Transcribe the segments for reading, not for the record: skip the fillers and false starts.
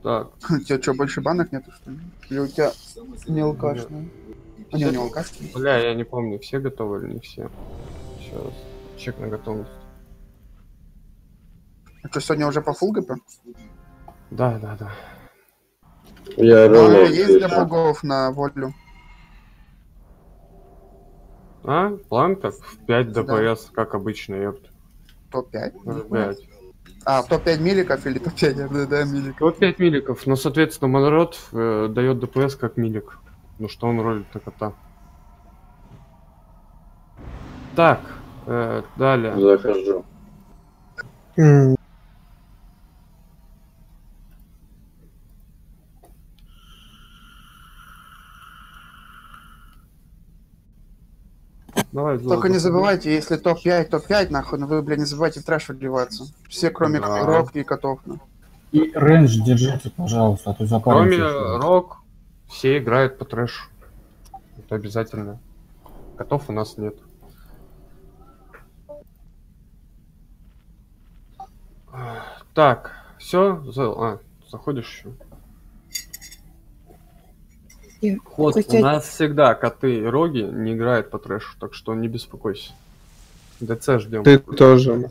Так. У тебя что, больше банок нету, что ли? Или у тебя не алкашная? А не, у него алкашная? Бля, я не помню, все готовы или не все. Сейчас. Чек на готовность. А что, сегодня уже по фулл ГП? Да. Я Банка ролл есть для богов на волю? А? Планка в 5 ДПС, как обычно, ёпт. Топ-5? 5. А, топ-5 миликов или топ-5 РДД миликов? Вот 5 миликов, но, соответственно, Монрод дает ДПС как милик. Ну что он ролит на кота. Так, далее. захожу. Давай, Только не забывайте, если топ-5, нахуй, но вы, блядь, не забывайте в трэш вливаться. Все, кроме Да. Рок и котов. И рейндж держите, пожалуйста, а то Кроме запаримся. Рок, все играют по трэшу. Это обязательно. Котов у нас нет. Так, все, заходишь еще. Ход, у нас всегда коты и роги не играют по трэшу, так что не беспокойся. ДЦ ждем. Ты тоже.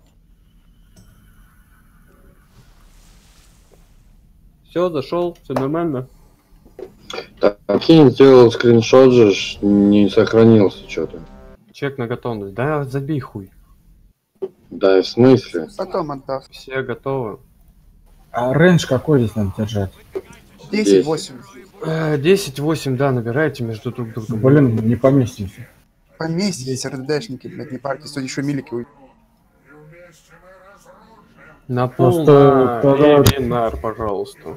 Все, зашел, все нормально. Так, Кинь сделал скриншот же, не сохранился что-то. Чек на готовность. Да, забей хуй. Да, в смысле? Потом отдав. Все готовы. А рейндж какой здесь надо держать? 10-8. 10-8, да, набирайте между друг другом. Блин, не поместимся. Поместитесь, РДДшники, блядь, не парьтесь, тут еще милики уйдут. На Просто тогда- вебинар, пожалуйста.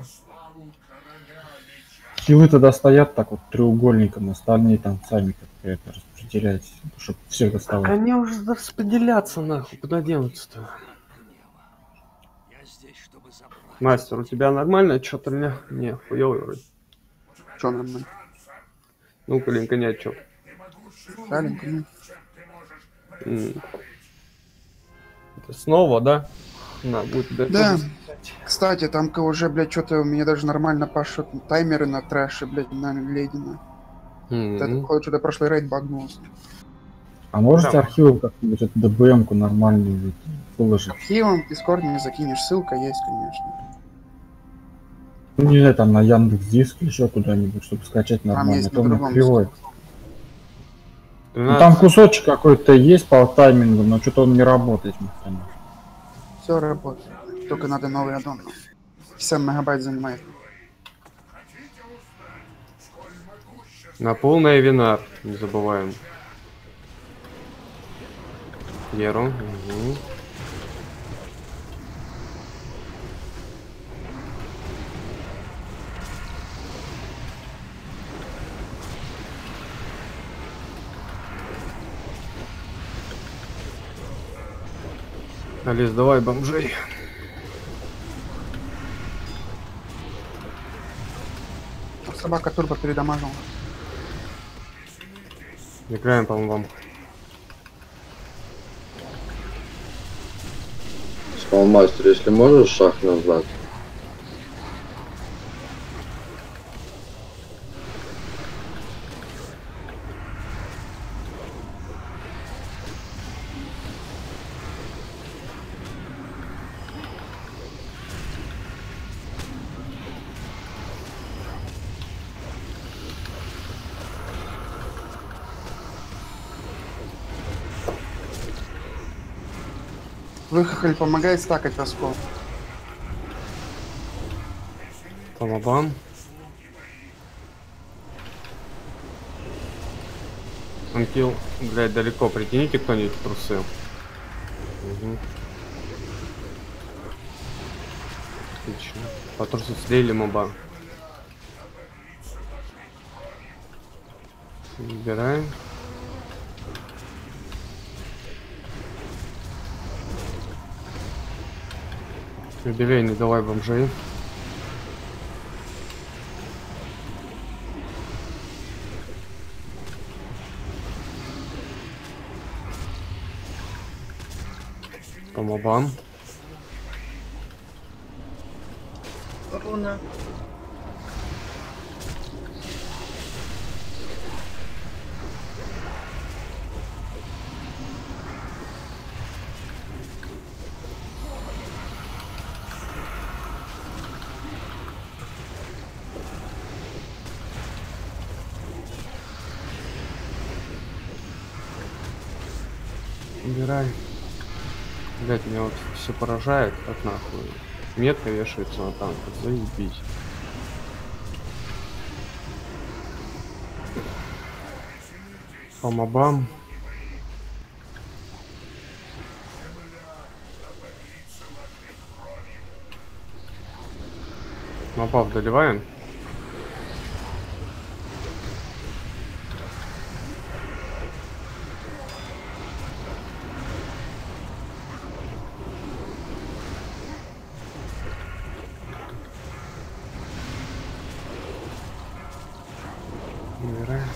Хилы тогда стоят так вот треугольником, остальные там сами как-то это распределяйтесь, чтобы всех доставать. Они уже распределяться нахуй, куда денутся-то? Мастер, у тебя нормально что-то или нет? Не, хуёвый вроде. Че нормально? Ну, блин, конять что? Маленько, ну. Это снова, да? На, будет Да. Кстати, там уже, блядь, что-то у меня даже нормально пашут таймеры на трэше, блядь, на ледина. Это, походу, что-то прошлый рейд багнулся. А можете Да. архивом как-нибудь эту ДБМ-ку нормальную выложить? Архивом в Дискорд не закинешь, ссылка есть, конечно. Ну, не знаю, там на Яндекс.Диск или еще куда-нибудь, чтобы скачать нормально. есть А то на у меня другом кривой. Ну, 13. там кусочек какой-то есть по таймингу, но что-то он не работает. Конечно. Все работает. Только надо новый аддон. 50 мегабайт занимает. На полное винар, не забываем. Еру. Угу. Алис, давай бомжей. Собака турбо передамажила. Играем, по-моему, вам. Спалмастер, если можешь шаг назад. Выхахоль помогает стакать раскол. Помобам. Анкил, блядь, далеко. Притяните кто-нибудь трусы. Угу. Отлично. По трусу слили моба. Выбираем. Юбилейный, давай бомжей. По мобам. Руна. Убирай. Блять, меня вот все поражает, как нахуй. Метка вешается на танк, заебись. По мобам. Мобов доливаем. Убираем.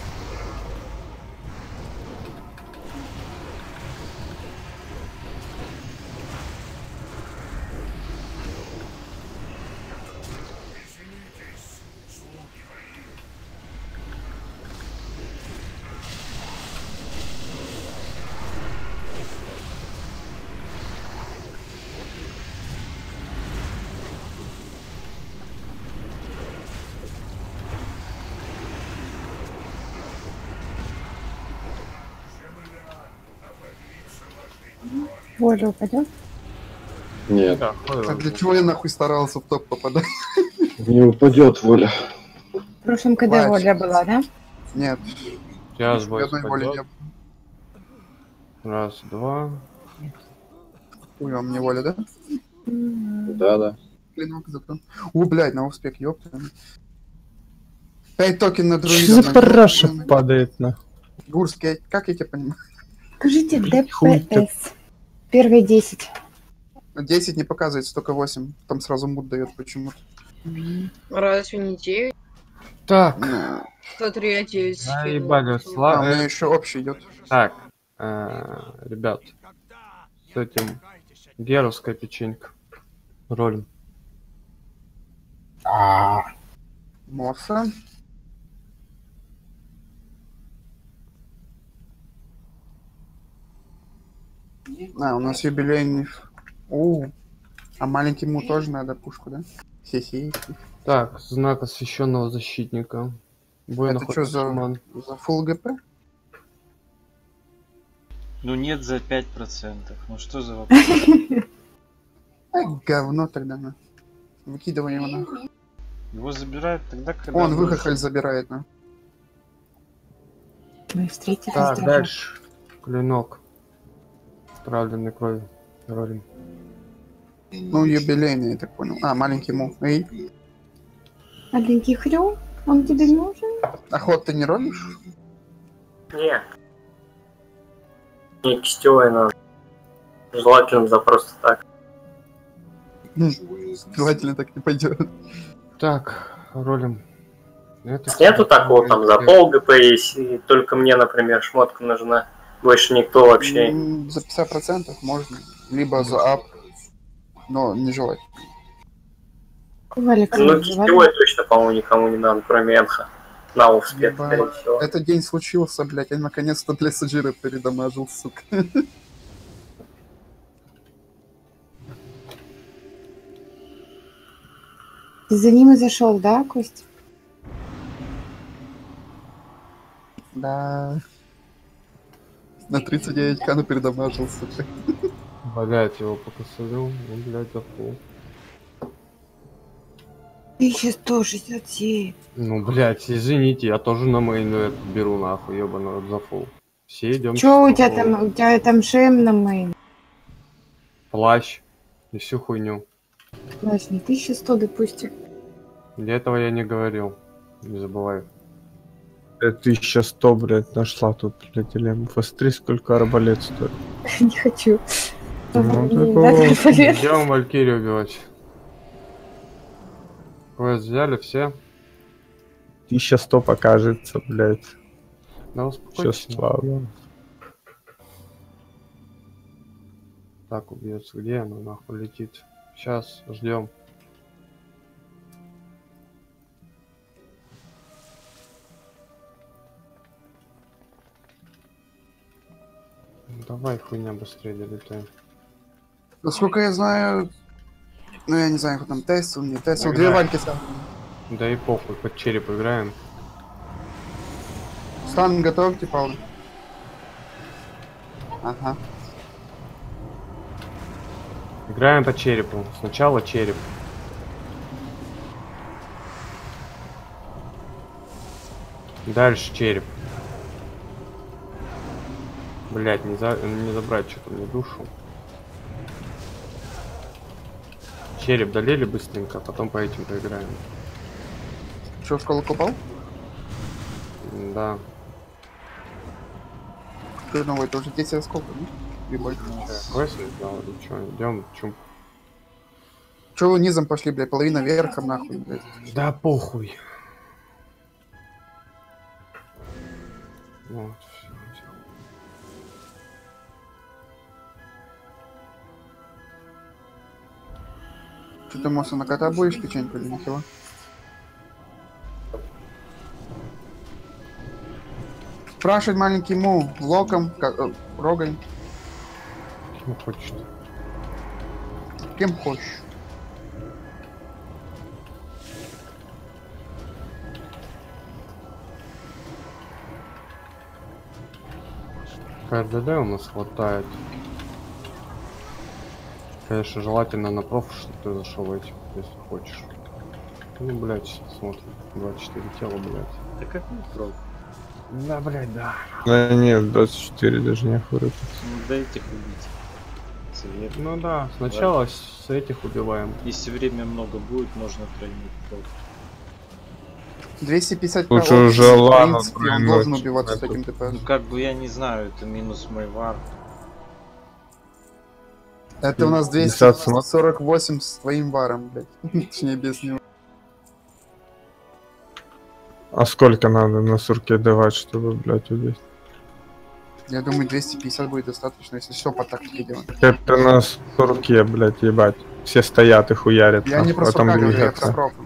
Воля упадет? Нет, Да, А для чего я нахуй старался в топ попадать? не упадет воля. В прошлом КД Хватит. воля была, да? Нет, сейчас ни бой одной воли не спадет. было. Раз, два. Ой, а мне воля, да? Да. Клинок закрыл. О, блядь, на успех, ёпта. 5 токен на Что друида. за параша падает на? Гурский, как я тебя понимаю? Скажите, Хуй ты. ДПС. Первые 10. 10 не показывается, только 8. Там сразу мут дает почему-то. Разве не 9? Так, Ну, Смотри, я 9 заебали, а слава. у меня еще общий идет. Так, ребят, с этим геровская печенька. Ролим. Мосса. А, у нас юбилейный. А маленький ему тоже надо пушку, да? Хе-хе. Так, знак освященного защитника. Бой Это что за full ГП? Ну нет за 5%. Ну что за вопрос? Ай, говно тогда на. Выкидывай его нахуй. Его забирают тогда, когда... Он нужно. выхохоль забирает, на. Мы встретились. Так, даже. дальше. Клинок. Отравленный кровью. Ролим. Ну, юбилейный, я так понял. А, маленький му. Эй, Маленький хрю, он тебе нужен? охот ты не ролишь? Не. Не кистевая надо. Желательно за просто так. Желательно так не пойдет. Так, ролим. Это Нету такого там за пол ГП, если только мне, например, шмотка нужна. Больше никто вообще. За 50% можно. Либо за ап. Но нежелательно. Валик, Ну, кистевой точно, по-моему, никому не надо, кроме Энха. На успех, Ебать. скорее всего. Этот день случился, блядь. Я наконец-то для Саджира передамажил, сука. Ты за ним и зашел, да, Кость? Да. На 39к на передамажил, сука. Блять, его покосолил. Он, блядь, зафул. 1167. Ну, блять, извините, я тоже на мейн эту беру нахуй, ебаный рот, зафул. Все идем. Чё у тебя там? У тебя там шем на мейн. Плащ. И всю хуйню. Классно, 1100, допустим. Для этого я не говорил. Не забывай. 1100, блядь, нашла тут для дилеммы. Посмотри, сколько арбалет стоит. Не хочу. Ну, Не такого- надо арбалет. Идем Валькирию убивать. Квест взяли все? 1100 покажется, блядь. Да Все успокойтесь. слава. Так, убьется. Где она нахуй летит? Сейчас, ждем. Давай, хуйня, быстрее долетай. Насколько я знаю... Ну, я не знаю, кто там тестил, не тестил. Играю. Две вальки сам. Да и похуй, под череп играем. Стан готов, типа? Ага. Играем по черепу. Сначала череп. Дальше череп. Блять, не забрать что-то мне душу. Череп долили быстренько, а потом по этим поиграем. Что, в школу купал? Да. Ты новый, это уже 10 сколько, ну? И больше. Квест не знал, или что? Идем, чум. Че вы низом пошли, блядь, половина верхом, нахуй, блядь. Да похуй. Вот, все, взял. Что ты, Моса, на кота будешь печеньку или нихера? Спрашивать маленький му, локом, рогой, Кем хочешь? кем хочешь. КДД у нас хватает. Конечно, желательно на проф, чтобы ты зашел этим, если хочешь. Ну, блядь, смотрим. 24 тела, блядь. Да какой проб? Да, блядь, да. Да нет, 24 даже не хватит. Ну дайте убить. Совет. Ну да, сначала с этих убиваем. Если время много будет, можно тройник проб. 250 Лучше кого, уже в Лану принципе, он тройнуть. должен убиваться с Это- таким ТП. Ну как бы я не знаю, это минус мой вар. Это у нас 50 248 с твоим варом, блядь. Точнее, без него. А сколько надо на сурке давать, чтобы, блядь, убить? Я думаю, 250 будет достаточно, если все по тактике делать. Это на сурке, блядь, ебать. Все стоят и хуярят. Я не нахуй, про а там сурка говорю, я двигаться. про проф.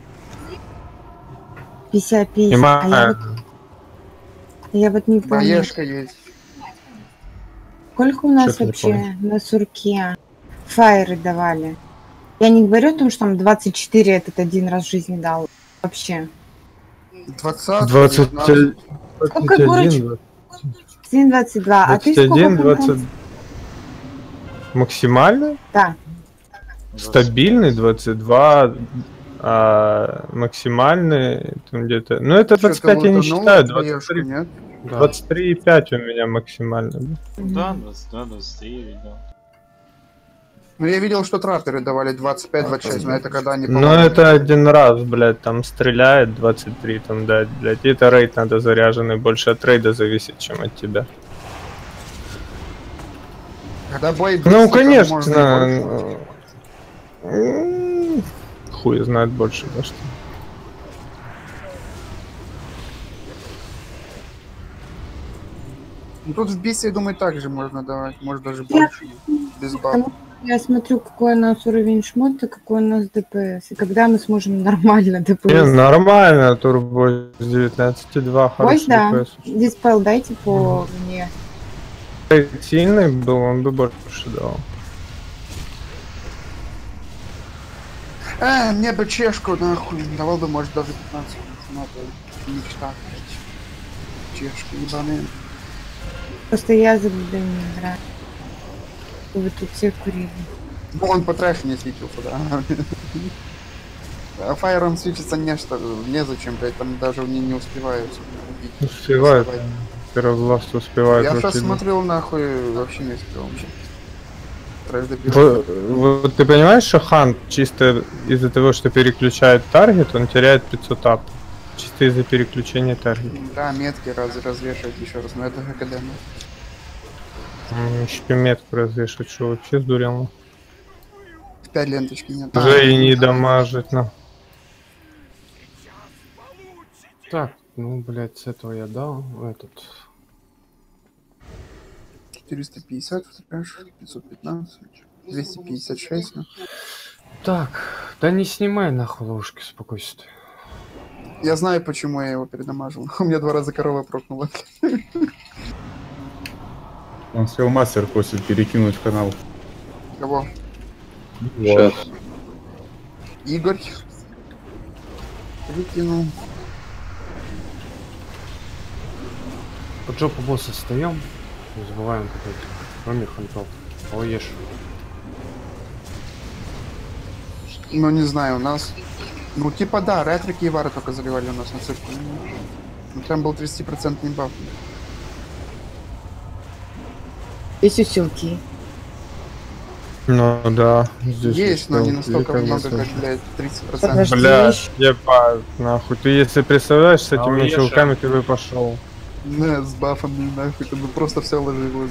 50-50. Понимаю. Я вот не помню, Боешка есть. сколько у нас Чё-то не вообще на сурке фаеры давали. Я не говорю о том, что там 24 этот один раз в жизни дал. Вообще. 20, 20, 19. Сколько 21, 7,22. А ты 21, сколько? 20. Максимальный? Да. Стабильный 22, а максимальный там где-то. Ну это Чё, 25 ты я не лутанул считаю, боешку, 23, нет? Да. 23,5 у меня максимально. Да, 22, 23 видел. Ну я видел, что трапперы давали 25-26, но это когда они... Но по-моему, это один раз, блядь, там стреляет 23 там дать, блядь. И это рейд надо заряженный, больше от рейда зависит, чем от тебя. Когда бой Ну, быстрый, конечно. можно и больше. Хуй знает больше, да что. Ну, тут в бисе, я думаю, так же можно давать, может даже больше. Без бафа. Я смотрю, какой у нас уровень шмота, какой у нас ДПС. И когда мы сможем нормально Не, ДПС. нормально, турбо с 19,2 Ой, хороший да. ДПС. Диспел дайте по мне. Сильный был, он бы больше дал. Мне бы чешку, нахуй. Давал бы, может, даже 15. Надо мечта. Чешку ебаные. Просто я за ГД не играю. Вы тут все курили. Ну, он по трэшу не свечился, да. А фаером свечится нечто, незачем, блядь, там даже не успевают убить. Успевает. Первоглаз успевает. Я вообще, сейчас да. смотрел, нахуй, вообще не успел вообще. Трэш добил. Вот ты понимаешь, что Хант чисто из-за того, что переключает таргет, он теряет 500 ап. Чисто из-за переключения таргета. Да, метки развешивать еще раз, но это ГКД. Еще метку развешивать, что вообще сдурел. 5 ленточки нет. Уже и не дамажить, на. Так, ну, блядь, с этого я дал. Этот. 450, трэш, 515, 256, ну. Так, да не снимай нахуй ложки, успокойся ты. Я знаю, почему я его передамажил. У меня 2 раза корова прокнула. Он Скиллмастер просит перекинуть в канал. Кого? Сейчас. Игорь. Выкинул. Под жопу босса встаем. Не забываем какой-то. Кроме хантов. Ешь. Ну не знаю, у нас... Ну типа да, ретрики и вары только заливали у нас на цирке. Ну там был 30% баф. Есть усилки. Ну да, здесь Есть, но не настолько как много, бы как, блядь, 30%. Подожди. Блядь, ебать, нахуй. Ты если представляешь, с этими Ауеша. щелками ты бы пошел. Не, с бафами нахуй, там бы просто все ложилось.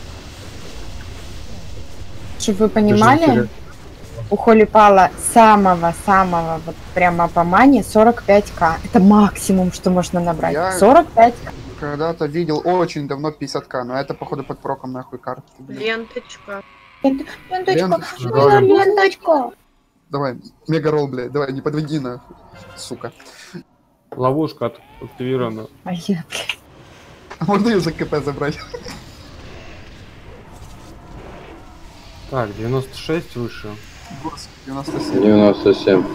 Чтобы вы понимали, у Холипала самого вот прямо по мане 45к. Это максимум, что можно набрать. Я- 45к. Когда-то видел очень давно 50к, но это походу под проком нахуй карты. блядь. Ленточка. Ленточка, Лента. ленточка. Давай, мега-ролл, блядь, давай, не подведи нахуй, сука. Ловушка активирована. А я, блядь. А можно ее за КП забрать? Так, 96 выше. 97. 97. Угу.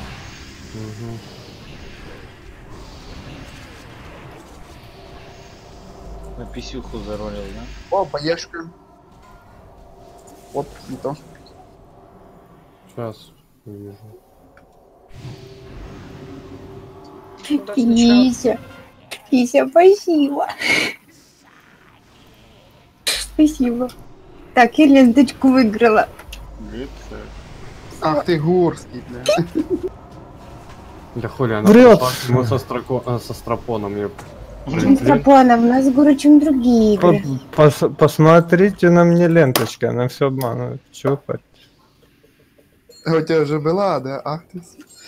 На писюху заролил, да? О, поешка. Оп, не то. Сейчас увижу. Куда сначала? Ися, Ися, спасибо. Спасибо. Так, я ленточку выиграла. Ах ты Гурский, бля. Да хули, она Врет. пришла к нему со стропоном, еб. Стропонов, у нас гуру, чем другие игры. Посмотрите на мне ленточка, она все обманывает. Чего хоть? А у тебя же была, да? Ах ты.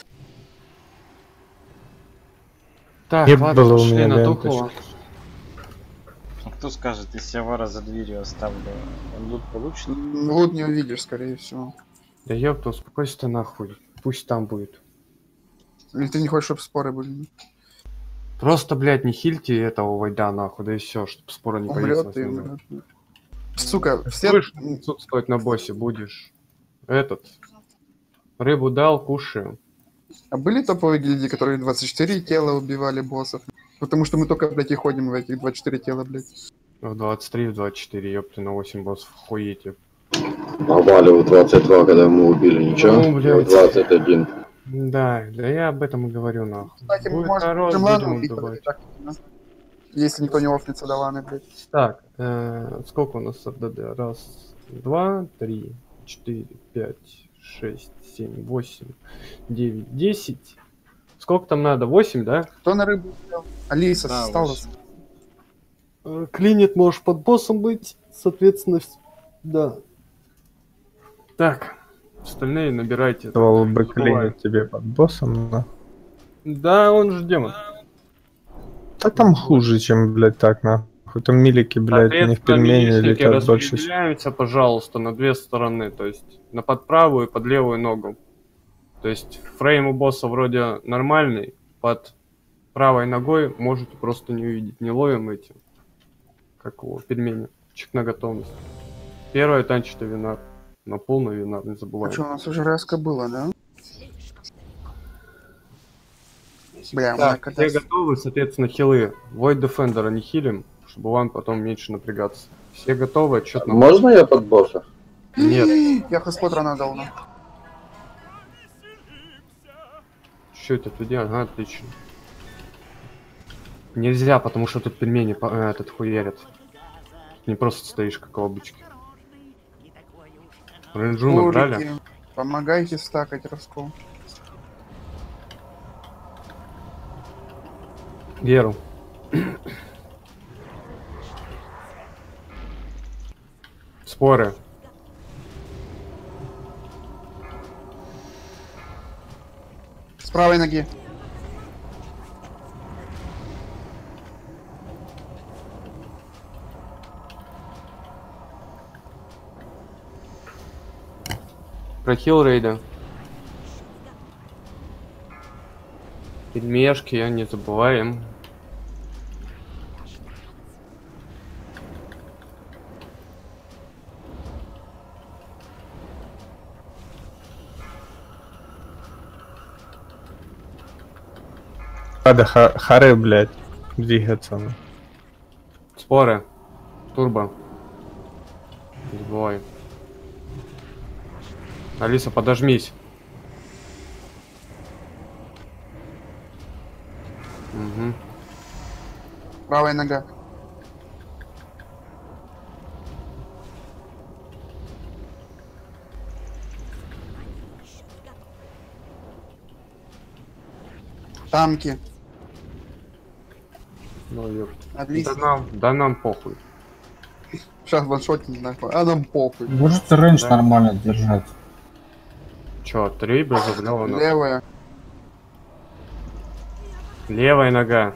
Так, Не ладно, было у пошли меня на ленточки. Тухова. А кто скажет, если я вара за дверью оставлю, он лут получит? Лут не увидишь, скорее всего. Да ёпта, успокойся ты нахуй. Пусть там будет. Или ты не хочешь, чтобы споры были? Просто, блядь, не хильте этого Вайда нахуй, да и все, чтобы спора не Умрет повесилось. и на умрет. Сука, все... Будешь отсутствовать на боссе, будешь. Этот. Рыбу дал, кушаем. А были топовые гильдии, которые 24 тела убивали боссов? Потому что мы только, блядь, и ходим в этих 24 тела, блядь. В 23, в 24, ёпты, на 8 боссов, охуете. Попали в 22, когда мы убили, ничего? Ну, блядь. В 21. Да я об этом и говорю, нахуй. Кстати, мы Будет народ, можем Лану будем убить, убивать. так, да? Если никто не офнется до Ланы, блядь. Так, сколько у нас РДД? Раз, два, три, 4, 5, 6, 7, 8, 9, 10. Сколько там надо? 8, да? Кто на рыбу взял? Алиса, Да, осталась. Клинит можешь под боссом быть, соответственно, да. Так, остальные набирайте. Сказал бы Забывай. клинить тебе под боссом, но... Да, он же демон. Да там хуже, чем, блядь, так, нахуй. Там милики, блядь, не в пельмени милишники летят больше. распределяются, пожалуйста, на две стороны. То есть на под правую и под левую ногу. То есть фрейм у босса вроде нормальный. Под правой ногой можете просто не увидеть. Не ловим эти. Как его, пельмени. Чек на готовность. Первое танчит винар. На полный винар, не А забываем. что, у нас уже резко было, да? Бля, Так, мы все готовы, соответственно, хилы. Void Defender не хилим, чтобы вам потом меньше напрягаться. Все готовы, отчет на... Можно я под босса? Нет. Я хоспотра надал, ну. Что это ты делаешь? Ага, отлично. Нельзя, потому что тут пельмени этот хуярят. Не просто стоишь, как лобочки. Ренджу набрали. Мужики, помогайте стакать раскол. Веру. Споры. С правой ноги. Прохил рейда. Пельмешки, не забываем. Надо хары, блядь, двигаться. Споры. Турбо. Сбой. Алиса, подожмись. Угу. Правая нога. Танки. Ну, ёпт. Отлично. Да нам похуй. Сейчас ваншотинг нахуй. А нам похуй. Можете рейндж Да. нормально держать. Чё, 3 безуглёвано. Левая. Левая нога.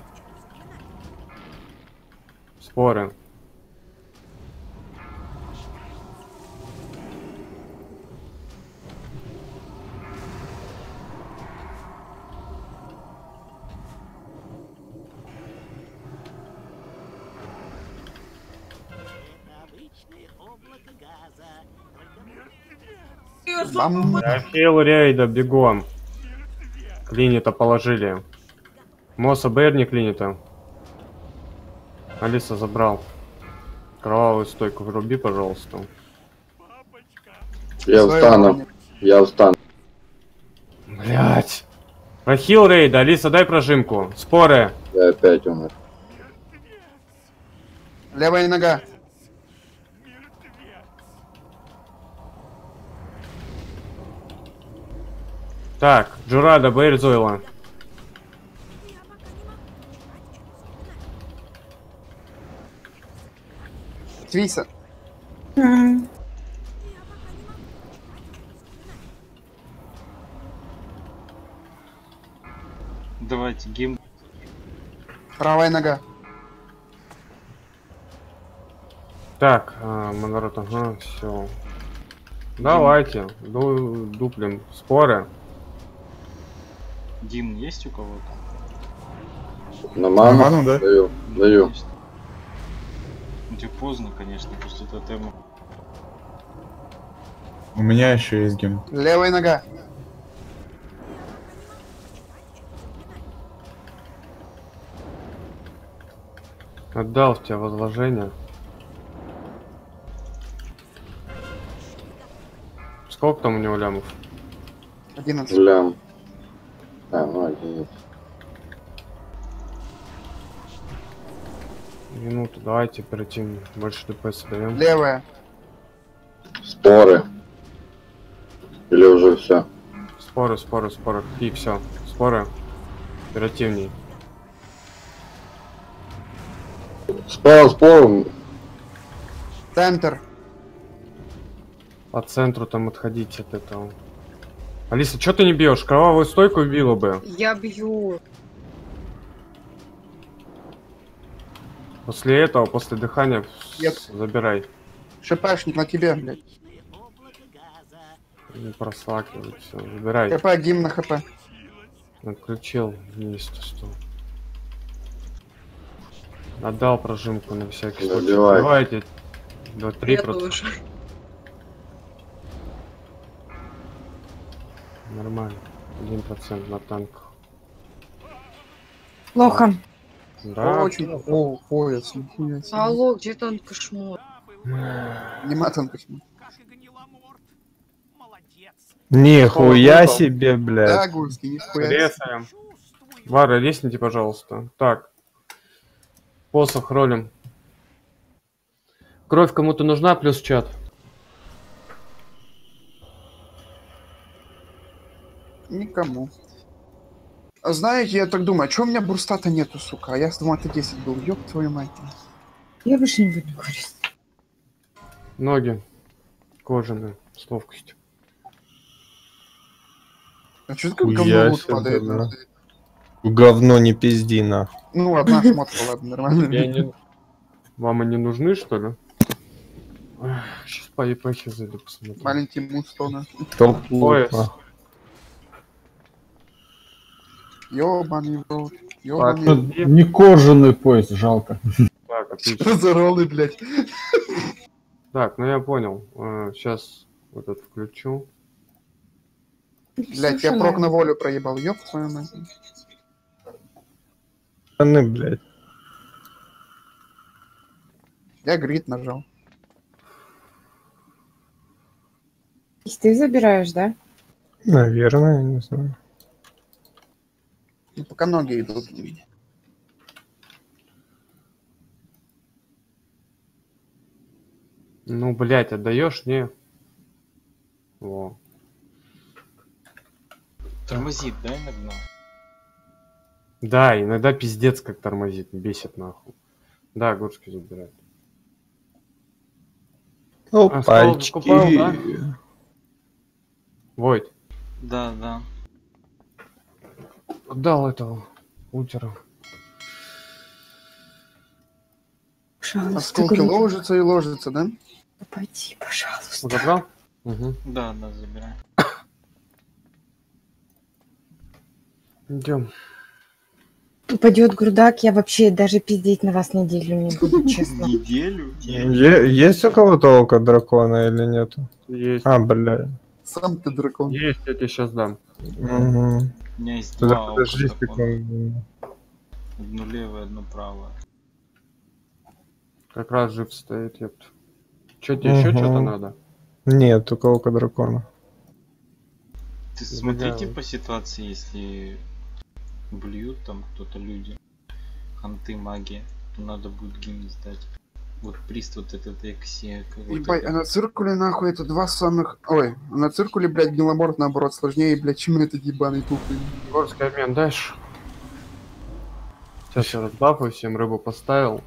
Споры. Бам. Ахилл рейда, бегом. Клинита положили. Моса Берни клинита. Алиса забрал. Кровавую стойку вруби, пожалуйста. Я встану. Я встану. Блять. Ахилл рейда, Алиса, дай прожимку. Споры. Я опять умер. Левая нога. Так, Джурада, Бэйр Зойла. Твиса. Давайте гимн. Правая нога. Так, Монорот, ага, все. Давайте, дуплем. Споры. Дим есть у кого-то? На ману? На ману, да? Даю. Даю. Есть. Ну, тебе поздно, конечно, после тотема. У меня еще есть гимн. Левая нога. Отдал в тебя возложение. Сколько там у него лямов? 11. Лям. А, ну 11. Минуту, давайте оперативно. Больше ДПС даем. Левая. Споры. Или уже все? Споры. И все. Споры. Оперативней. Спор. Центр. По центру там отходить от этого. Алиса, что ты не бьешь? Кровавую стойку убила бы. Я бью. После этого, после дыхания, Нет. забирай. ШПшник на тебе, блядь. Не прослакивай, все, забирай. ХП, гимн на ХП. Отключил неистовство. Отдал прожимку на всякий случай. Добивай. Давайте. 2-3 Я просто. тоже. Нормально. 1% на танк. Плохо. Да. Очень. О, пояс. Нихуя себе. Алло, где танк шмот? Нема танка. Нихуя себе, блядь. Да, Гульский, нихуя себе. Резаем. Вара, резните, пожалуйста. Так. Посох ролим. Кровь кому-то нужна, плюс чат. Никому. А знаете, я так думаю, а чё у меня бурстата нету, сука? А я думал, это 10 был. Ёб твою мать. Я больше не буду говорить. Ноги. Кожаные. С ловкостью. А чё такое Хуя говно лут себе, падает? да. Говно не пизди, нахуй. Ну, одна шмотка, ладно, нормально. Вам они нужны, что ли? Сейчас по епахе зайду посмотрю. Маленький мустона. Пояс. Ёбаный в рот. Так, Ёбаный. тут Не кожаный пояс, жалко. Так, отлично. Что за роллы, блядь? Так, ну я понял. Сейчас вот это включу. Блядь, я прок на волю проебал. Ёб твою мать. Штаны, блядь. Я грид нажал. Ты забираешь, да? Наверное, я не знаю. Ну, пока ноги идут. Ну, блядь, отдаешь? Не. Во. Тормозит, да, иногда? Да, иногда пиздец как тормозит, бесит нахуй. Да, Гурский забирает. Опачки. Купал, да? Войт. Да, да. Отдал этого утера. Пожалуйста, Осколки Грид. ложатся и ложатся, да? Пойди, пожалуйста. Забрал? Угу. Да, да, забирай. Идем. Упадет грудак, я вообще даже пиздеть на вас неделю не буду, честно. Неделю? Есть у кого-то око дракона или нету? Есть. А, бля. Сам ты дракон. Есть, я тебе сейчас дам. Угу. У меня есть Тогда два подожди опыта. секунду. Одну левую, одну правую. Как раз жив стоит, ёпт. Чё тебе еще Мгм. что-то надо? Нет, только око дракона. Ты смотри, Забегаю. типа, ситуации, если блюют там кто-то люди, ханты, маги, то надо будет гимн сдать. Вот прист вот этот экси. Ебать, а на циркуле нахуй это два самых... Ой, а на циркуле, блядь, геломорф наоборот сложнее, блядь, чем этот ебаный тухлый. Горский обмен дальше. Сейчас я разбафаю, всем рыбу поставил.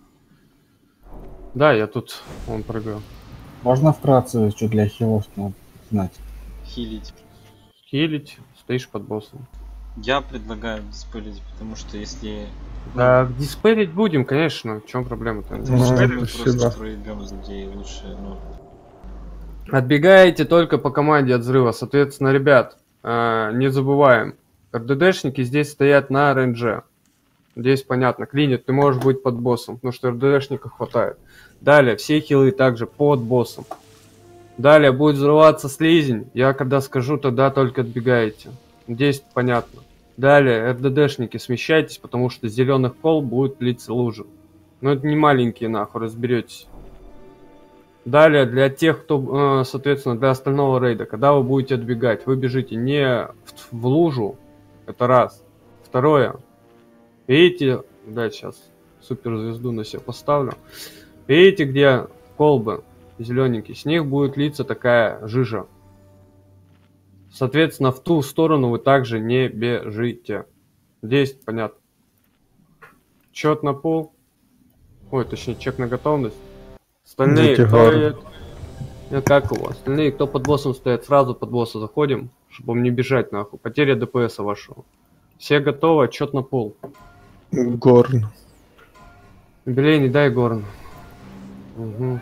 Да, я тут, он прыгаю. Можно вкратце, что для хилов надо знать? Хилить. Хилить, стоишь под боссом. Я предлагаю диспелить, потому что если... Да, диспелить будем, конечно. В чем проблема-то? Ну, Диспелим, спасибо. просто проебем людей лучше, ну... Отбегаете только по команде от взрыва. Соответственно, ребят, не забываем. РДДшники здесь стоят на рейнже. Здесь понятно, клинит, ты можешь быть под боссом, потому что РДДшников хватает. Далее, все хилы также под боссом. Далее будет взрываться слизень. Я когда скажу, тогда только отбегаете. Здесь понятно. Далее, РДДшники, смещайтесь, потому что с зеленых кол будет литься лужи. Но это не маленькие, нахуй, разберетесь. Далее, для тех, кто, соответственно, для остального рейда, когда вы будете отбегать, вы бежите не в лужу, это раз. Второе, видите, да, сейчас суперзвезду на себя поставлю. Видите, где колбы зелененькие, с них будет литься такая жижа. Соответственно, в ту сторону вы также не бежите. Здесь понятно. Чет на пол. Ой, точнее, чек на готовность. Остальные, как у вас? Остальные, кто под боссом стоят, сразу под босса заходим, чтобы не бежать нахуй. Потеря ДПС вашего. Все готовы, отчет на пол. Горн. Белей, не дай горн. Угу.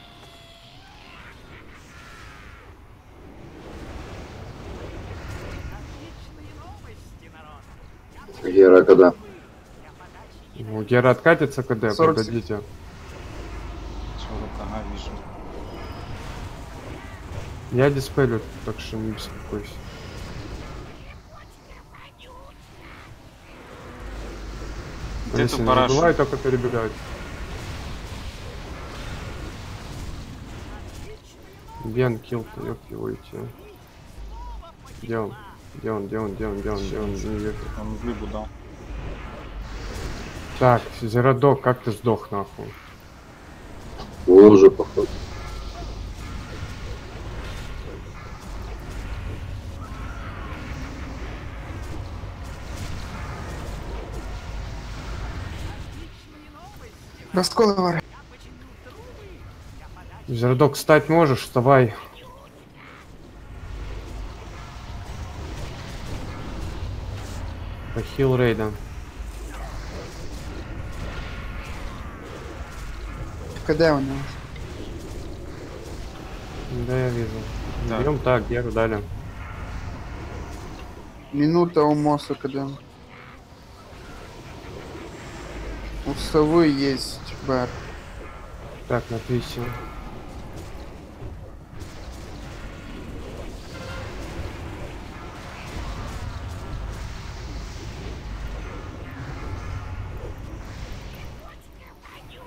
Гера, когда? Ну, Гера откатится, когда 40 подадите. 40, ага, вижу. Я диспелю, так что не беспокойся. Вот Если эту не парашу. забывай, только перебегать. Бен, килл-то, ёб его идти. Где он? Где он? Где он? Где он? Где он? Где он? Не вижу. Он глыбу дал. Так, Зеродок, как ты сдох нахуй? Лужа, походу. Расколы вары. Зеродок, встать можешь? Вставай. Похил рейда. Когда у него? Да, я вижу. Так. Берем так, Геру дали. Минута у Мосса, когда... У совы есть бар. Так, на Твисе.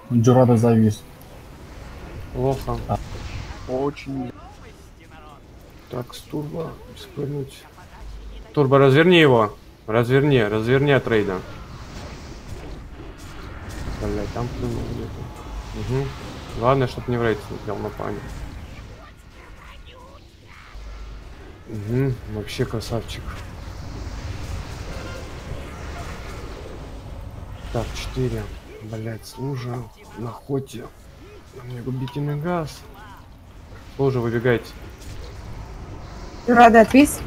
Джурада завис. Плохо. Очень. Так, с турбо спрыгнуть. Турбо, разверни его. Разверни от рейда. Блять, там плюнул где-то. Угу. Главное, чтоб не в рейд смотрел на пани. Угу. Вообще красавчик. Так, 4. Блять, служа. На хоте. У меня губительный газ. Служа, выбегайте. Рада отвис.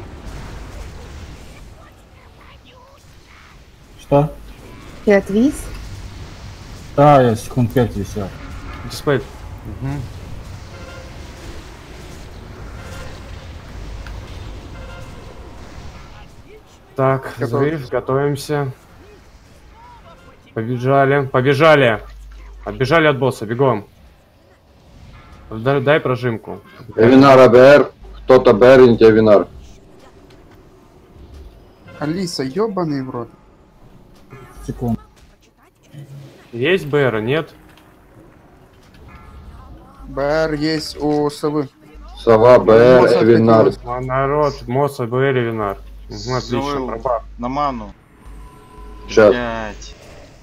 Что? Ты отвис? Да, я секунд 5 висел. Дисплей. Угу. Так, взрыв, готовимся. Побежали. Отбежали от босса, бегом. Дай прожимку. Эвинар АБР. Кто-то БР, тебе Эвинар. Алиса, ёбаный в рот. Секунд. Есть БР, нет? БР есть у совы. Сова, БР, Эвинар. Народ, Моса, БР, Эвинар. Угу, отлично, Завыл. пропал. На ману. Сейчас. Блять.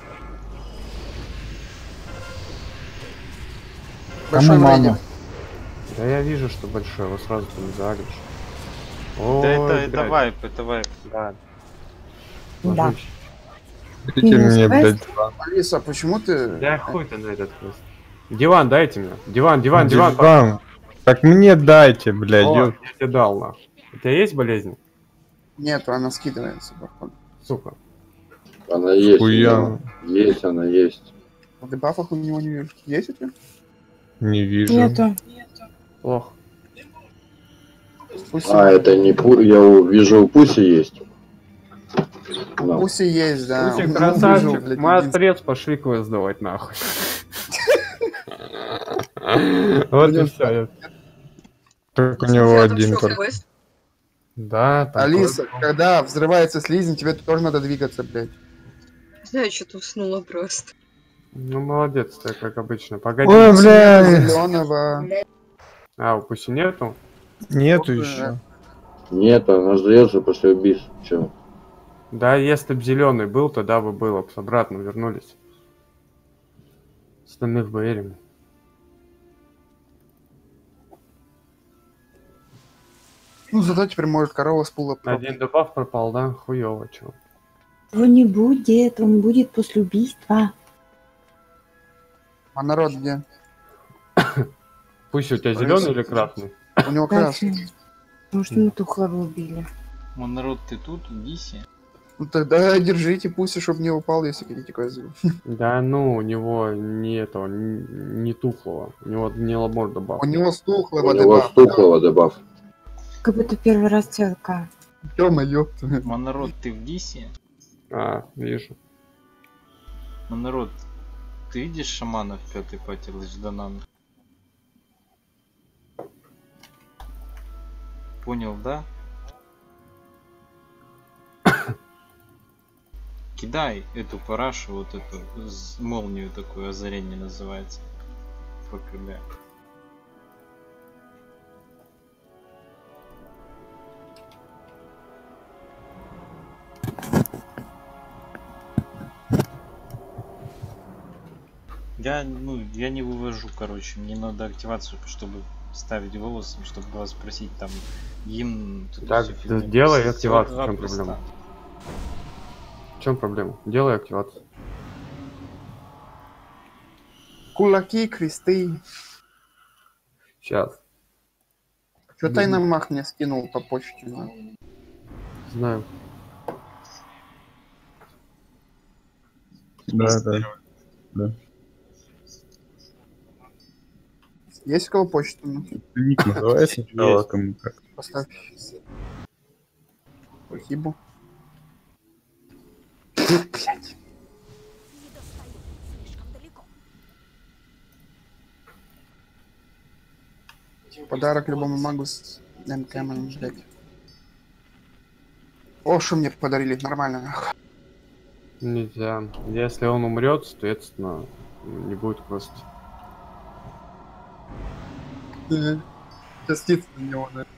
Большой Кому рейде. ману? Да я вижу, что большой, его сразу там загришь. Да это вайп, это вайп. Да. Да. Ложись. Дайте мне, блядь, Алиса, почему ты... Да хуй ты на этот квест. Диван дайте мне. Диван. Диван. Так мне дайте, блядь. О, ёп. я тебе дал, нахуй. У тебя есть болезнь? Нет, она скидывается, походу. Сука. Она есть. Хуя. Есть, она есть. В дебафах у него не вижу. Есть у тебя? Не вижу. Нету. Плохо. Пусть А, это не Пу... Я вижу, у Пуси есть. Да. Пусть и есть, да. Слушай, Он красавчик, выжил, блядь, мы единственный. отрез пошли квест сдавать нахуй. Вот и все. Только у него один только. Да, там Алиса, когда взрывается слизень, тебе тоже надо двигаться, блядь. Знаю, что-то уснула просто. ну молодец, ты как обычно. Погоди. Ой, бля. Зеленого. А, у Пуси нету? Нету еще. Нет, она сдается после убийств. Че? Да, если б зеленый был, тогда бы было, б обратно вернулись. Остальных бы верим. Ну, зато теперь может корова с пула пропасть. Один дебаф пропал, да? Хуёво, чё. Его не будет, он будет после убийства. А народ где? Пусть у тебя зеленый или красный? У него красный. Потому что мы Тухлова убили. Народ, ты тут, Диси? Ну тогда держите пусть, чтобы не упал, если хотите козу. Да ну, у него не этого, не тухлого. У него не ламор дебаф. У него У стухлого него дебаф. стухлого дебаф. Как будто первый раз целка. Ё-моё. Монарод, ты в Диси? А, вижу. Монарод, ты видишь шамана в пятой пати Лэжданана? Понял, да? Кидай эту парашу, вот эту молнию такую, озарение называется. ПКБ. Я не вывожу, короче, мне надо активацию, чтобы ставить голос, чтобы вас спросить там гимн. Так, делай активацию, в чем проблема? В чем проблема? Делай активацию. Кулаки, кресты. Сейчас. Чё тайна мах мне скинул по почте? Да? Знаю. Да. Есть у кого почта? Ну, Ник называется сначала, кому как. поставь. Спасибо. Блять. Подарок любому магу с МКМ, блять. О, что мне подарили? Нормально, нахуй. Нельзя. Если он умрет, соответственно, не будет просто. Частицы на него, да.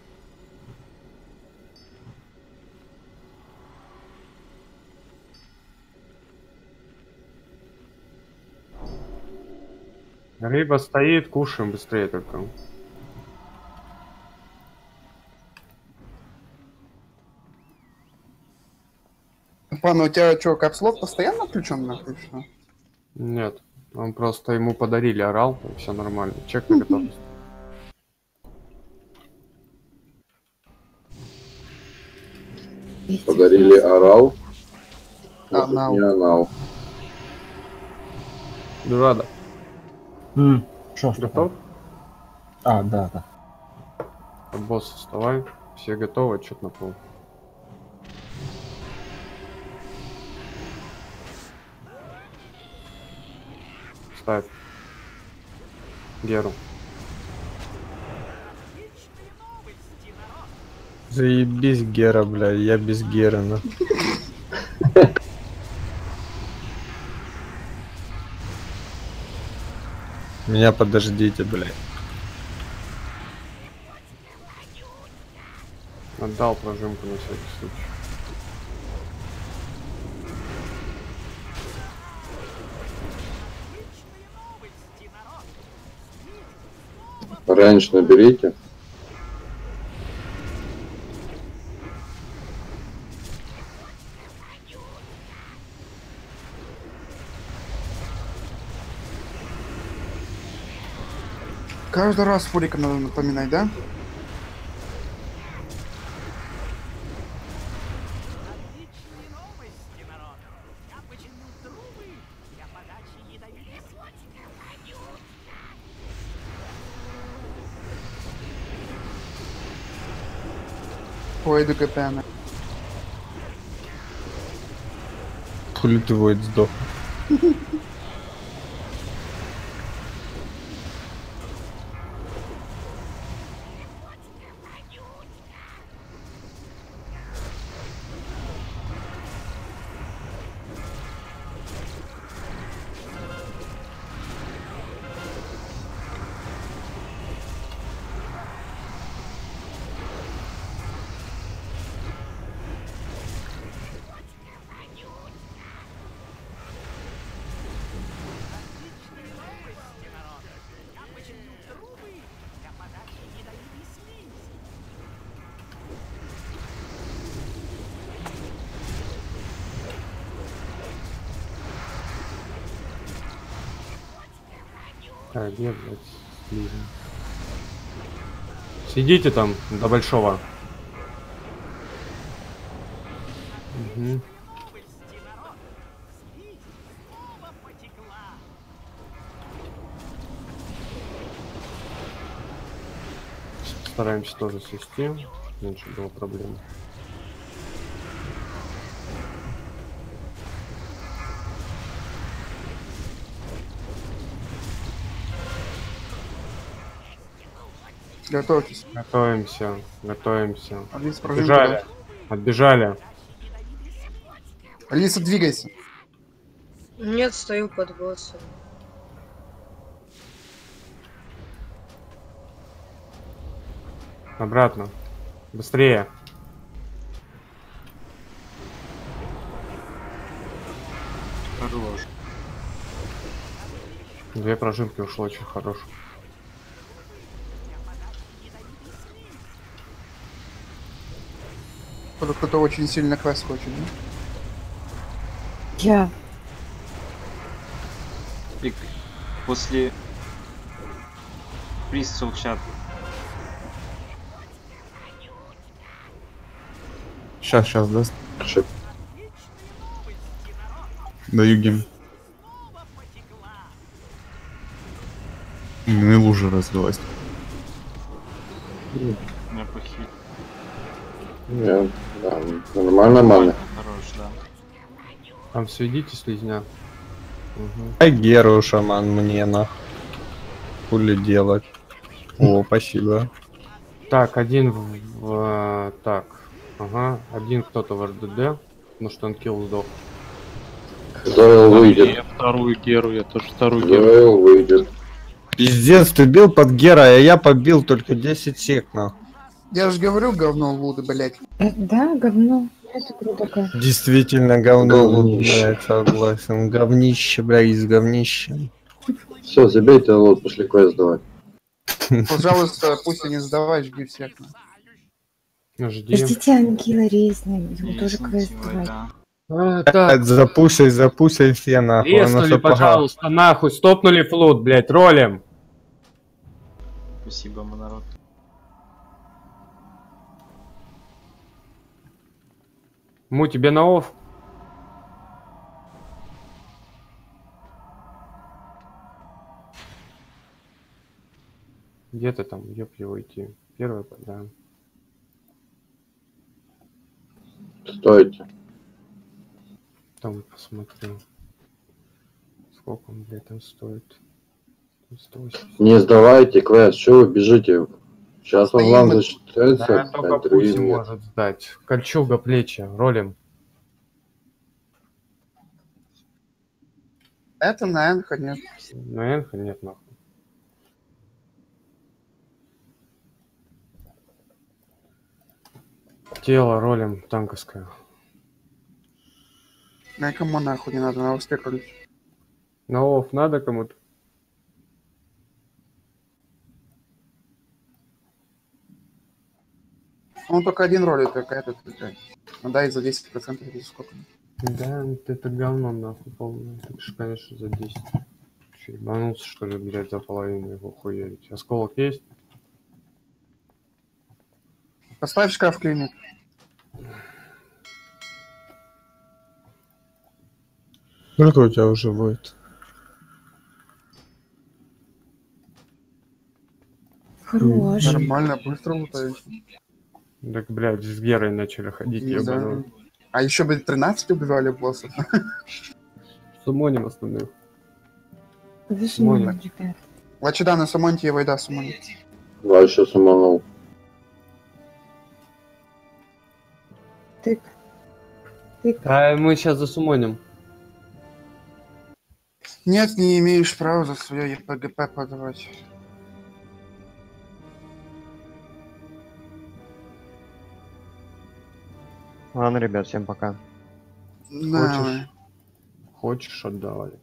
Либо стоит, кушаем быстрее только. Пан, у тебя что, капслок постоянно включен нахуй? Что? Нет, он просто ему подарили орал, и все нормально. Чек на готовность. Подарили орал. Анал. Не анал. Дурада. Что Готов? А, да. Босс, вставай. Все готовы, отчет на пол. Ставь. Геру. Заебись, Гера, бля, я без Гера, ну. Меня подождите, блядь. Отдал прожимку на всякий случай. Раньше наберите. Каждый раз фурика надо напоминать, да? Ой, ДКП. Хули ты воит сдох. Так, где, блядь, слиза? Сидите там до большого. Угу. Стараемся тоже свести, меньше было проблем. Готовьтесь. Готовимся. Алиса, Отбежали. Отбежали. Алиса, двигайся. Нет, стою под боссом. Обратно. Быстрее. Хорош. 2 прожимки ушло, очень хорош. Кто-то очень сильно квест хочет, да? Я. И после приставов чат. Сейчас, да? Даю гем. Ну и лужа развелась. Меня похитили. Нет, да, нормально, маны. Хорош, да. Там сведите слизня. Угу. Ай, Геру, шаман, мне на. Хули делать. О, спасибо. Так, один так. Ага, один кто-то в РДД, потому что он килл сдох. Дойл выйдет. Я вторую Геру, я тоже вторую Геру. Дойл выйдет. Пиздец, ты бил под Гера, а я побил только 10 сек, нахуй. Я же говорю, говно Луды, блядь. Да, говно. Это такое. Действительно говно, Говнище. блядь, согласен. Говнище, блядь, из говнища. Все, забейте лот, пошли квест давать. Пожалуйста, пусть не сдавай, жги всех. Жди. Ждите ангела резни. Ему тоже Резнуть квест его, давать. да. Так, Запусай все, нахуй. она резнули, сапога. пожалуйста, нахуй, стопнули флот, блядь, ролем. Спасибо, народ. Му, тебе на офф? Где ты там, ёб его идти? Первый, да. Стойте. Там посмотрю. Сколько он, блядь, там стоит? 180. Не сдавайте квест, что вы бежите? Сейчас он вам засчитается. Да, только пусть может сдать. Кольчуга, плечи, ролим. Это на Энха нет. На Энха нет, нахуй. Тело ролим танковское. На кому нахуй не надо, на успех ролить. На офф надо кому-то? Он только один ролит, только этот. Ну дай за 10% или сколько. Да, это говно нахуй полное. Это ж, конечно, за 10. Че, ебанулся, что ли, блядь, за половину его хуярить? Осколок есть? Поставь шкаф клиник. Сколько у тебя уже будет? Хорош. Нормально, быстро лутаешь. Так, блядь, с Герой начали ходить, Не знаю. ебану. А еще бы 13 убивали боссов. Сумоним остальных. Вишнёвый, ребят. Лачеда на Самонте и Вайда Самонте. Дальше суманул. Тык. А мы сейчас засумоним. Нет, не имеешь права за свое ЕПГП подавать. Ладно, ребят, всем пока. Да. Хочешь, отдавай.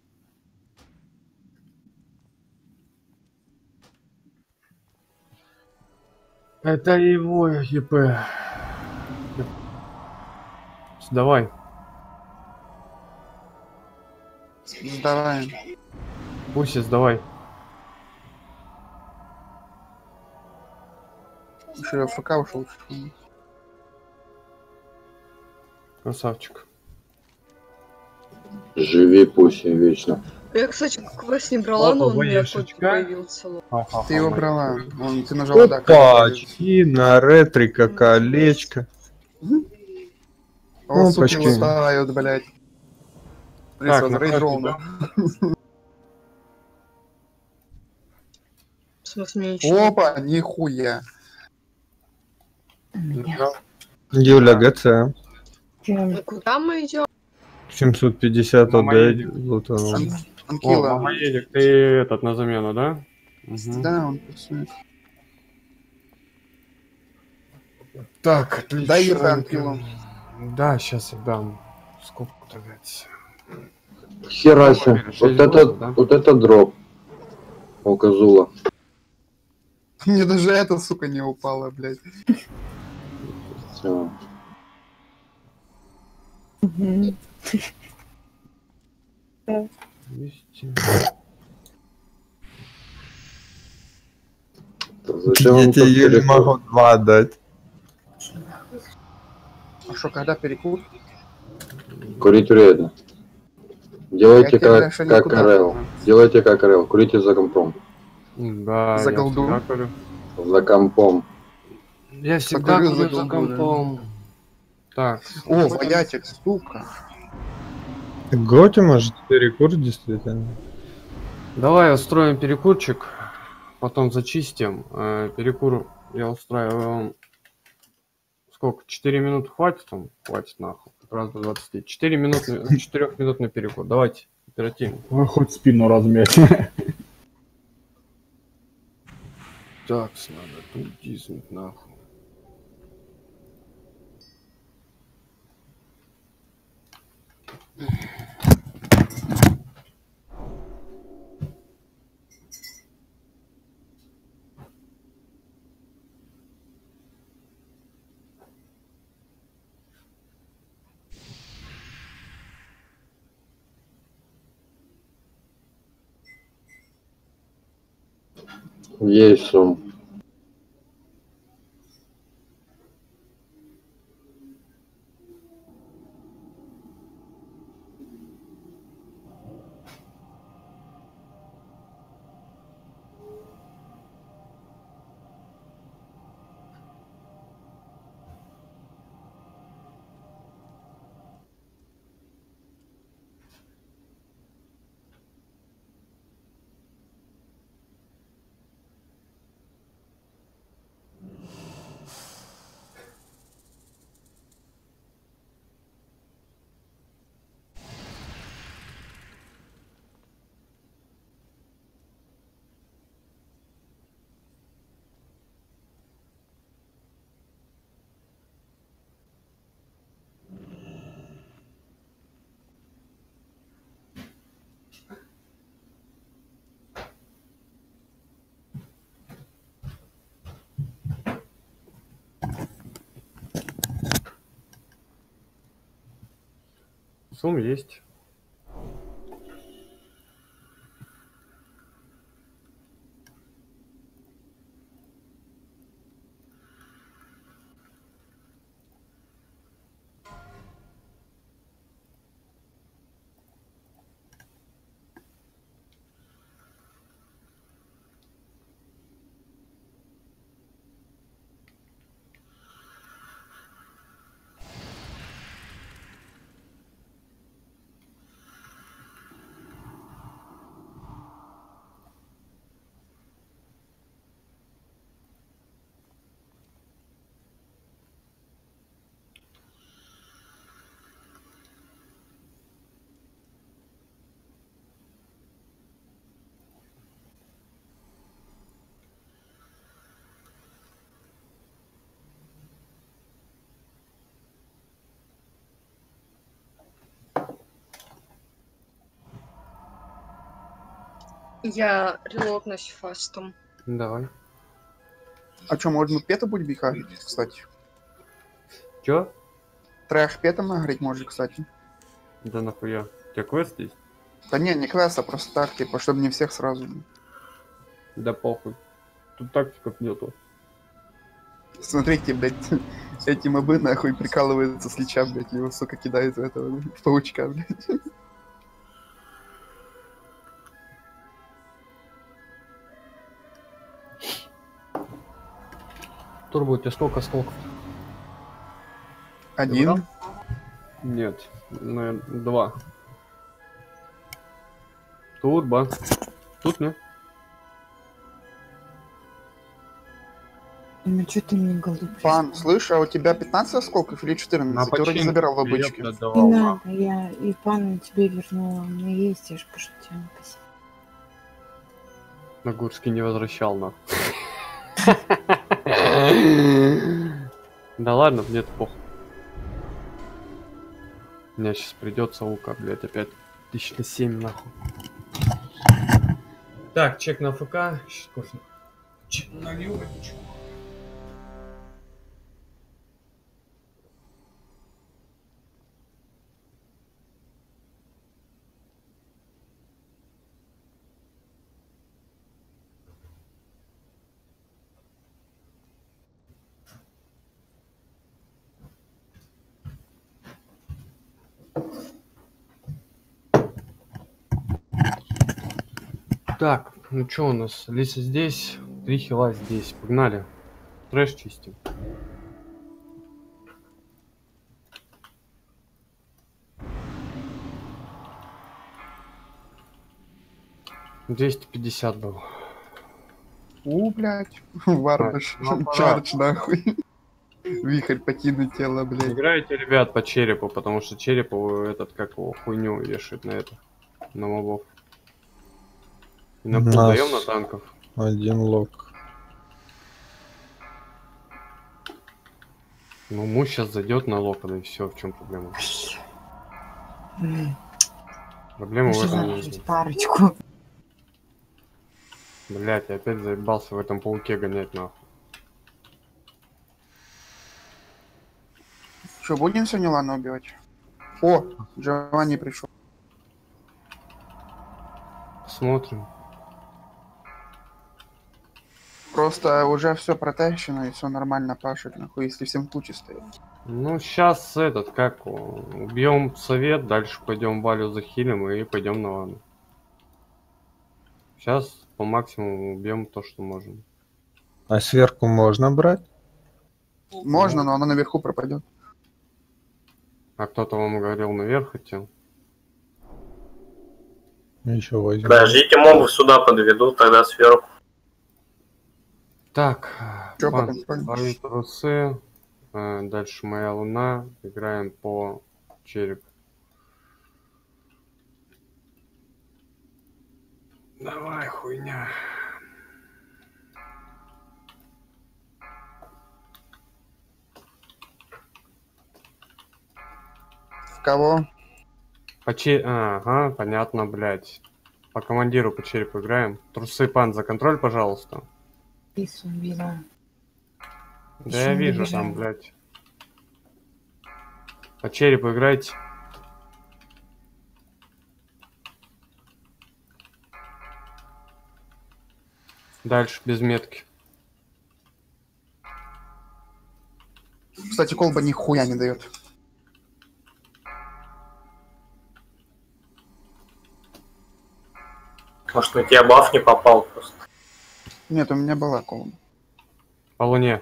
Это его ЕП. Сдавай. Сдавай. Пусть сдавай. Еще я в ФК ушел. Красавчик. Живи пусть вечно. Я, кстати, квест не брала, но он у меня хоть вешечка. появился. Ты его брала. Ты нажал да. Опа, на ретрика, колечко. О, суки Опачки. выставляют, блядь. Так, Так, на В смысле, мне ничего. Опа, нихуя. Юля, ГЦ. Ну, куда мы идем? 750 Мама отдать. едет. Вот оно. О, Анкила. мама едет, ты этот на замену, да? Мгм. Да, он пусует. Так, отлично. Дай ЕП Анкилу. Да, сейчас я дам. Сколько блядь? Хераси. Вот это дроп. У Казула. Мне даже эта, сука, не упала, блядь. Всё. Мгм. 200. Зачем Я вам тебе тут Юле перекур? могу 2 отдать. А что, когда перекур? Курить вредно. Делайте Я тебе как дальше никуда. РЛ. Делайте как РЛ. Курите за компом. Да, За я голду. всегда курю. За компом. Я всегда Покурю курю за за голду, да. компом. Так. О, воятик, сука. Готи может перекур действительно. Давай устроим перекурчик, потом зачистим. Перекур я устраиваю. Сколько? 4 минуты хватит там? Хватит нахуй. Раз до 20. 4-минутный перекур. Давайте, оперативно. Ой, хоть спину размять. Так, надо тут диснуть нахуй. Есть сум. Сум есть. Я релогнусь фастом. Давай. А что, можно пета будет бихать, кстати? Чё? Трэх петом нагреть может, кстати. Да нахуя? У тебя квест есть? Да не квест, а просто так, типа, чтобы не всех сразу. Да похуй. Тут тактиков нету. Смотрите, блядь, эти мобы нахуй прикалываются с лича, блядь, его, сука, кидают в этого, блядь, паучка, блядь. Турбо, у тебя сколько осколков? Один? Нет, наверное, 2. Турбо. Тут нет. Ну что ты мне голубь? Пан, слышь, а у тебя 15 осколков или 14? Ты вроде забирал в обычке. Не надо, я и пан тебе вернула. У меня есть, я ж пошутила. Спасибо. Нагурский не возвращал на. Да ладно, мне это похуй. Мне сейчас придется лука, блядь, опять 1007 нахуй. Так, чек на ФК. Сейчас кофе. Налью водичку. Так, ну что у нас? Лиса здесь, 3 хила здесь. Погнали. Трэш чистим. $250 был. Блядь, варваш, чардж, нахуй. Вихрь покинуть тело, блядь. Играете, ребят, по черепу, потому что черепу этот, как его, хуйню вешает на это, на мобов. И на пул даем на танков. Один лог. Ну, муж сейчас зайдет на лока, да и все, в чем проблема? Проблема в этом не парочку. Блять, я опять заебался в этом пауке гонять нахуй. Что, будем сегодня Лану убивать? О, Джованни пришел. Смотрим. Просто уже все протащено и все нормально пашет, нахуй, если всем кучи стоит. Ну, сейчас этот, как, убьем совет, дальше пойдем Валю захилим и пойдем на Лану. Сейчас по максимуму убьем то, что можем. А сверху можно брать? Можно, но она наверху пропадет. А кто-то вам говорил, наверх хотел? Еще возьмем. Подождите, мобы сюда подведу, тогда сверху. Так, Чё по парни трусы, дальше моя луна, играем по черепу. Давай, хуйня. Кого? Ага, понятно, блядь. По командиру по черепу играем. Трусы, пан, за контроль, пожалуйста. Да я вижу там, блядь. По черепу играйте. Дальше, без метки. Кстати, колба нихуя не дает. Может, на тебя баф не попал просто. Нет, у меня была колба. По луне.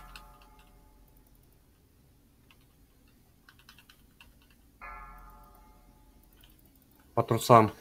По трусам.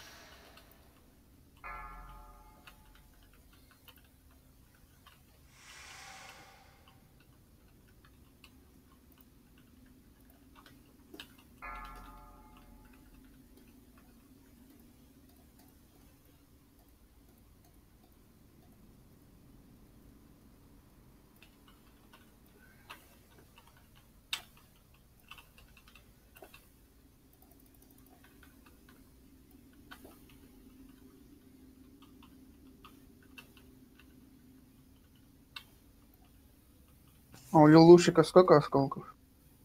А у Лилушика сколько осколков?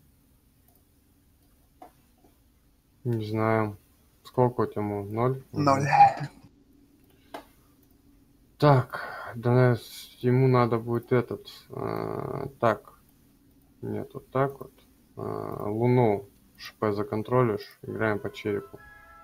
Не знаю. Сколько у тебя, 0? 0. Так, да, ему надо будет этот. Так. Нет, вот так вот. Луну ШП законтролишь. Играем по черепу.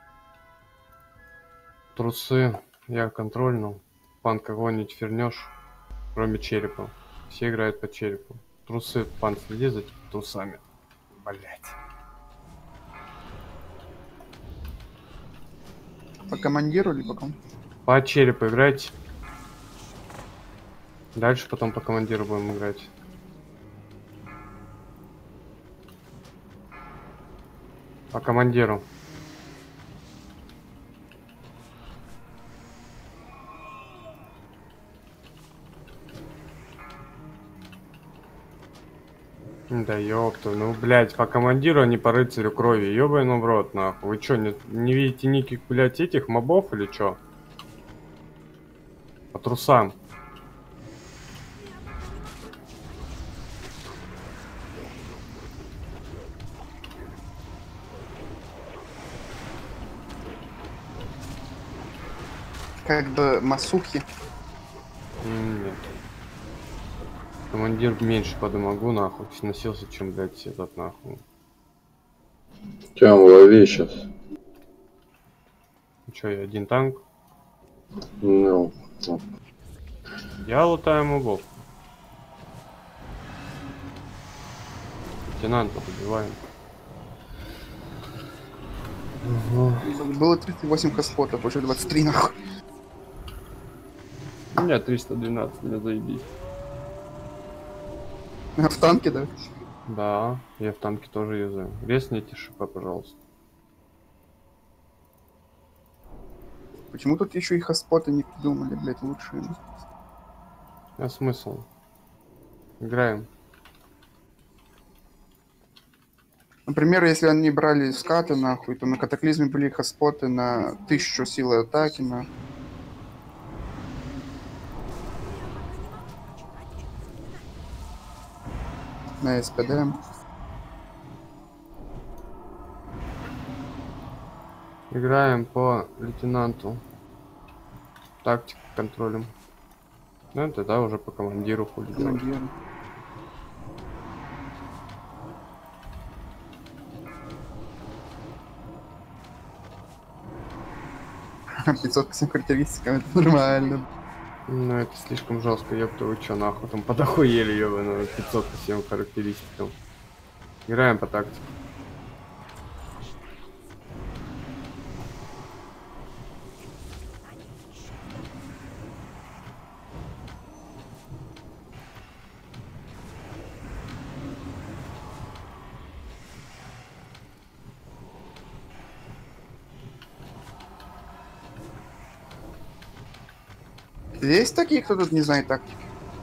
Трусы я контрольнул. Пан кого-нибудь вернешь, кроме черепа. Все играют по черепу. Трусы, пан, следи за трусами. Блять. По командиру или по кому? По черепу играйте. Дальше потом по командиру будем играть. По командиру. Да ёпта, ну блять, по командиру, а не по рыцарю крови. Ёбаный в рот, нахуй. Вы чё, не видите никаких, блять, этих мобов или чё? По трусам. Как бы масухи. Нет. Командир меньше по дамагу, нахуй, сносился, чем, блядь, этот, нахуй. Тем лови сейчас. Чё, я один танк? Ну. Я лутаю мобов. Лейтенанта побиваем. Было 38 хоспотов, уже 23 нахуй. У меня 312, меня заебись. В танке, да? Да, я в танке тоже юзаю. Ресните шипа, пожалуйста. Почему тут еще и хоспоты не придумали, блядь, лучшие? А смысл? Играем. Например, если они брали скаты, нахуй, то на катаклизме были хоспоты на 1000 силы атаки, на... На СПД. Играем по лейтенанту. Тактику контролем. Ну, тогда уже по командиру хули делать. Командир. Ха, 507 характеристиками, это нормально. Ну, это слишком жестко, ёпта, вы чё, нахуй, там подохуели, ёбано, 507 характеристикам. Играем по тактике. Есть такие, кто тут не знает тактики?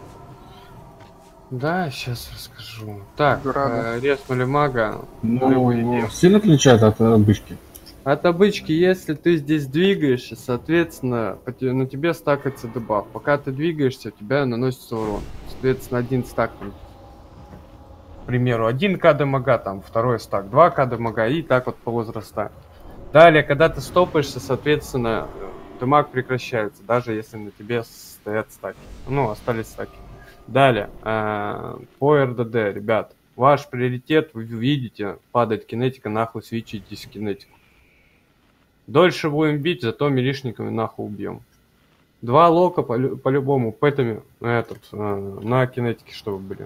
Да, сейчас расскажу. Так, Рада. резнули мага. Ну, сильно отличает от обычки? От обычки, если ты здесь двигаешься, соответственно, на тебе стакается дебаф. Пока ты двигаешься, у тебя наносится урон. Соответственно, один стак, там, к примеру, 1к дамага, там, второй стак, 2к дамага, и так вот по возрастам. Далее, когда ты стопаешься, соответственно, дамаг прекращается, даже если на тебе стоят стаки. Ну, остались стаки. Далее, по РДД, ребят, ваш приоритет, вы видите, падает кинетика, нахуй свечитесь в кинетику. Дольше будем бить, зато милишниками нахуй убьем. 2 лока по-любому пэтами на кинетике, чтобы были.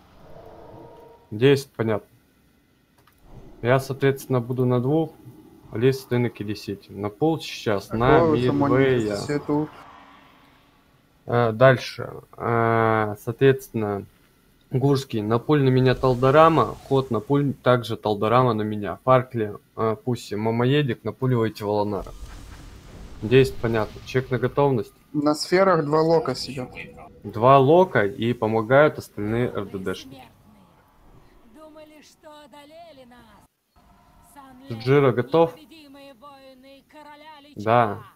10, понятно. Я, соответственно, буду на 2, Лес ты на килисите. На пол сейчас, на мидвея. Дальше. Соответственно, Гурский, на пуль на меня Талдорама, ход на пуль также Талдорама на меня. Фаркли, Пусси, Мамоедик, напуливайте Волонара. 10, понятно. Чек на готовность. На сферах 2 лока сидят. 2 лока и помогают остальные РДДшники. Джира готов? Да.